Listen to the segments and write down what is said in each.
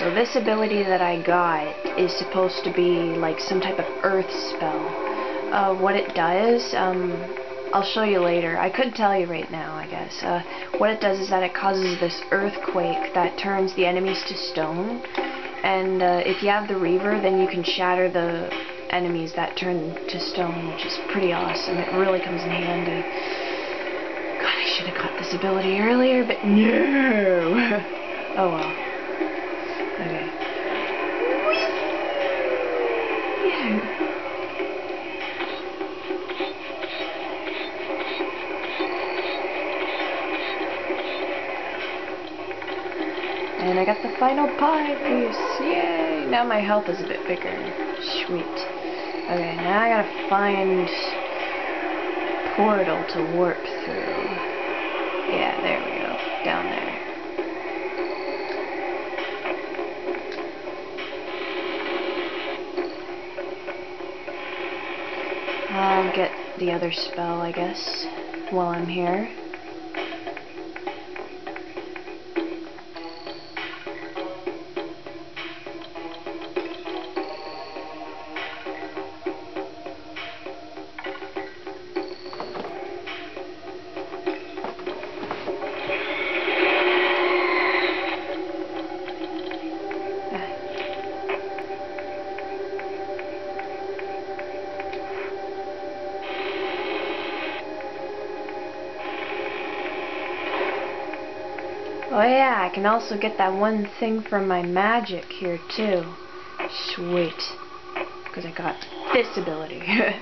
so this ability that I got is supposed to be like some type of earth spell. What it does, I'll show you later. I could tell you right now, I guess. What it does is that it causes this earthquake that turns the enemies to stone. And if you have the Reaver, then you can shatter the enemies that turn to stone, which is pretty awesome. It really comes in handy. God, I should have got this ability earlier, but no! Oh well. Okay. And I got the final pie piece. Yay! Now my health is a bit bigger. Sweet. Okay, now I gotta find a portal to warp through. Yeah, there we go. Down there. I'll get the other spell, I guess, while I'm here. Oh yeah, I can also get that one thing from my magic here too. Sweet. Because I got this ability.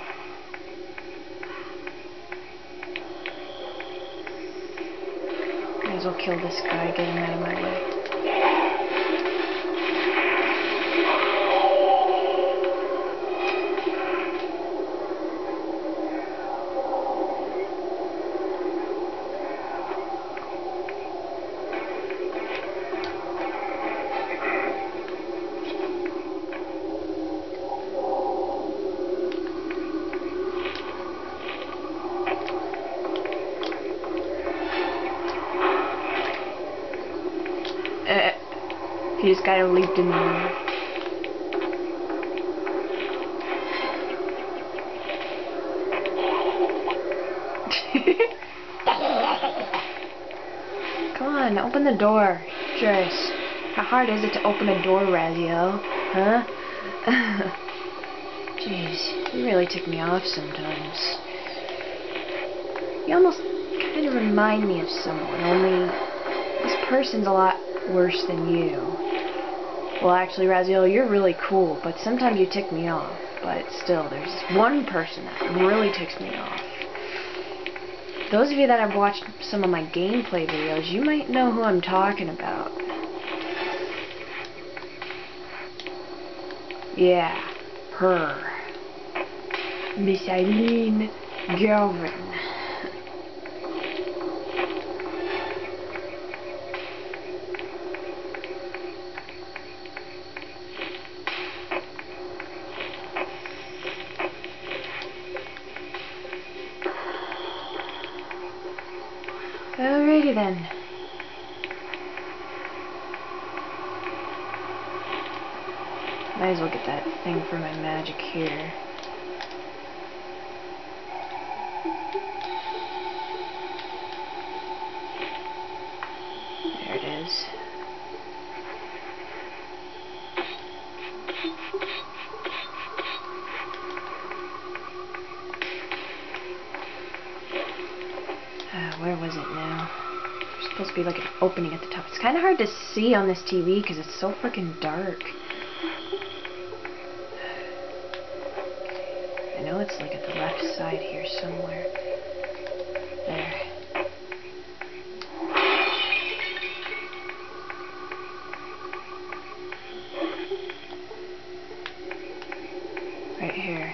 Might as well kill this guy, get him out of my way. He just kind of leaped in there. Come on, open the door. Jeez. How hard is it to open a door, raziel? Huh? Jeez, you really tick me off sometimes. You almost kind of remind me of someone, only this person's a lot worse than you. Well, actually, raziel, you're really cool, but sometimes you tick me off. But still, there's one person that really ticks me off. Those of you that have watched some of my gameplay videos, you might know who I'm talking about. Yeah, her. Miss Eileen Galvin. Alrighty then. Might as well get that thing for my magic here. There it is. Where was it now? There's supposed to be like an opening at the top. It's kind of hard to see on this TV because it's so freaking dark. I know it's like at the left side here somewhere. There. Right here.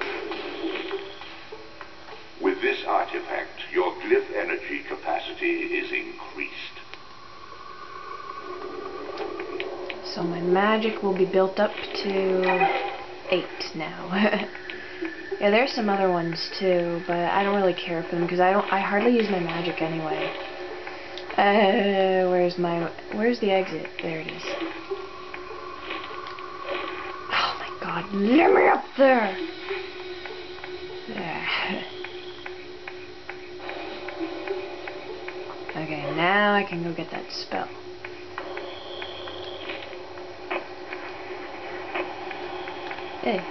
With this artifact, your glyph energy capacity is increased. So my magic will be built up to 8 now. Yeah, there's some other ones too, but I don't really care for them because I hardly use my magic anyway. Where's the exit? There it is. Let me up there! Yeah. Okay, now I can go get that spell. Hey.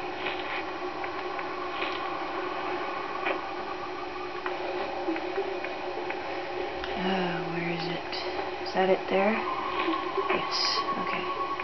Where is it? Is that it there? Yes, okay.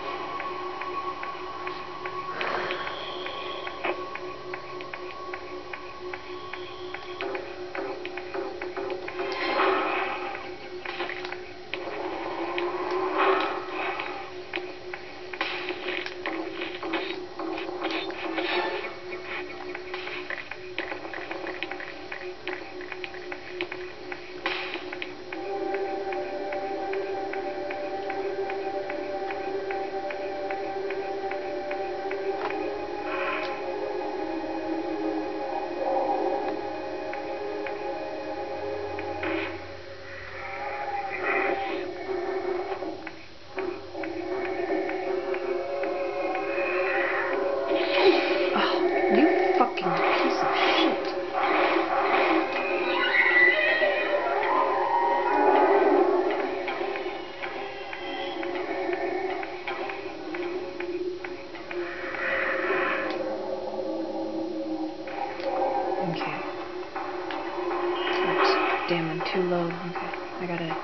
Damn, I'm too low. Okay, I gotta...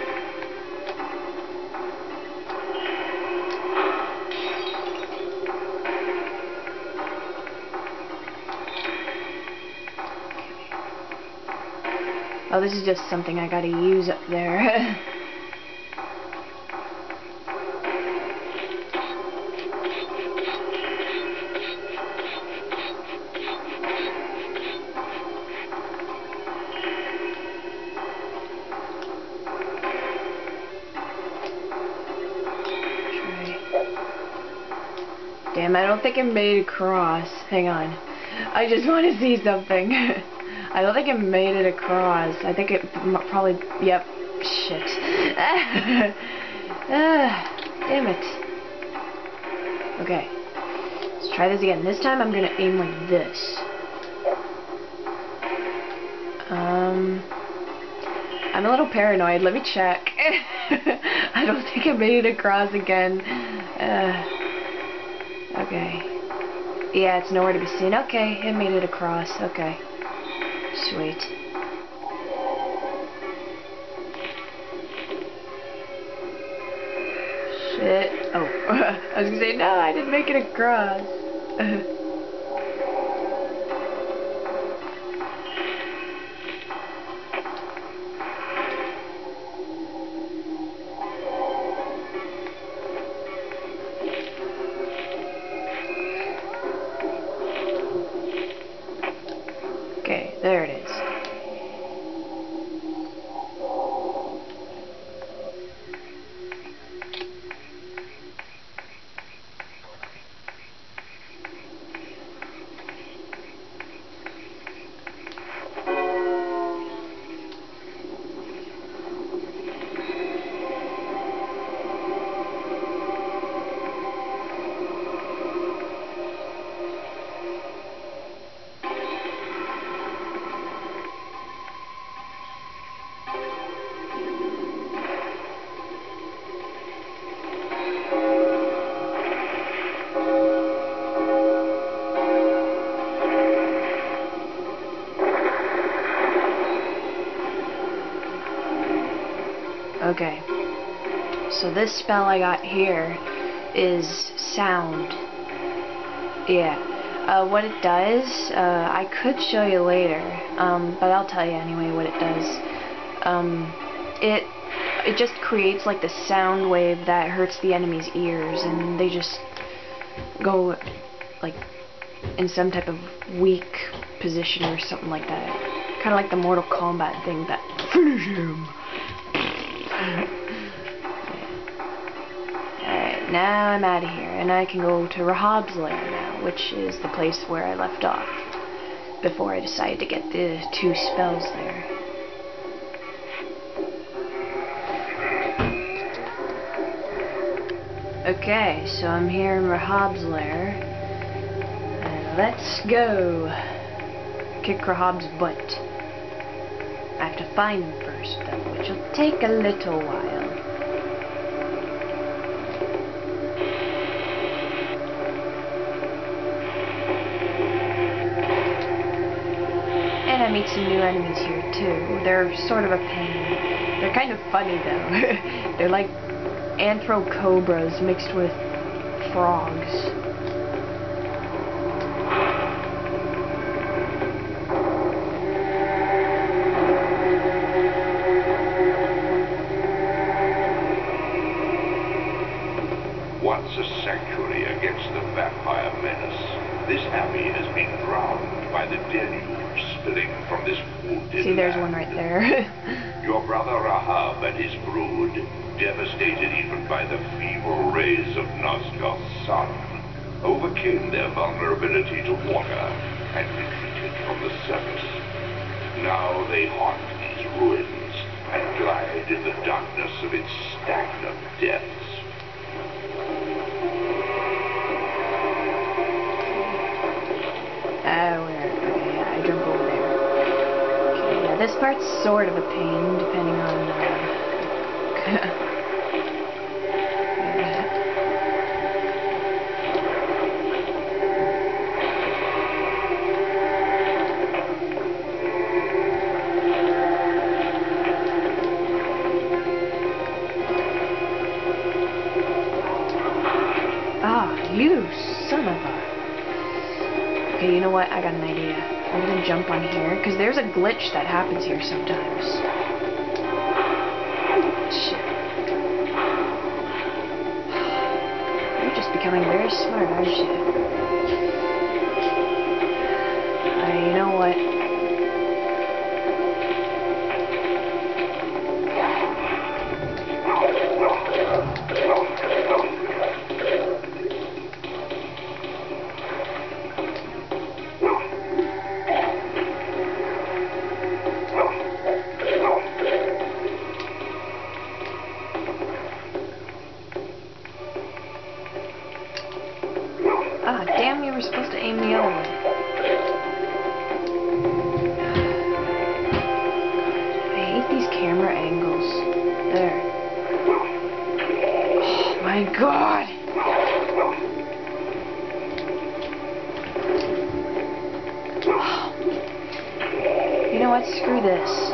Oh, this is just something I gotta use up there. Damn, I don't think I made it across. Hang on. I just want to see something. I don't think I made it across. I think it probably... Yep. Shit. Damn it. Okay. Let's try this again. This time I'm going to aim like this. I'm a little paranoid. Let me check. I don't think I made it across again. Okay. Yeah, it's nowhere to be seen. Okay, it made it across. Okay. Sweet. Shit. Oh. I was gonna say, no, I didn't make it across. Okay, there it is. Okay, so this spell I got here is sound. Yeah, what it does, I could show you later, but I'll tell you anyway what it does. It just creates like the sound wave that hurts the enemy's ears, and they just go like in some type of weak position or something like that. Kind of like the Mortal Kombat thing that finish him. Alright, now I'm out of here, and I can go to Rahab's lair now, which is the place where I left off before I decided to get the 2 spells there. Okay, so I'm here in Rahab's lair, Let's go. Kick Rahab's butt. I have to find him first, though, which will take a little while. And I meet some new enemies here, too. They're sort of a pain. They're kind of funny, though. They're like anthro-cobras mixed with frogs. Once a sanctuary against the vampire menace, this abbey has been drowned by the deluge spilling from this wounded See, there's land. one right there. Your brother Rahab and his brood, devastated even by the feeble rays of Nosgoth's sun, overcame their vulnerability to water and retreated from the surface. Now they haunt these ruins and glide in the darkness of its stagnant depths. Okay, I jump over there. Okay, yeah, this part's sort of a pain, depending on, you son of a... Okay, you know what? I got an idea. I'm gonna jump on here, because there's a glitch that happens here sometimes. Shit. You're just becoming very smart, aren't you? You know what? Ah, damn, you were supposed to aim the other way. I hate these camera angles. There. Oh my god! You know what? Screw this.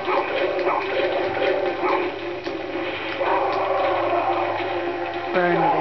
Burn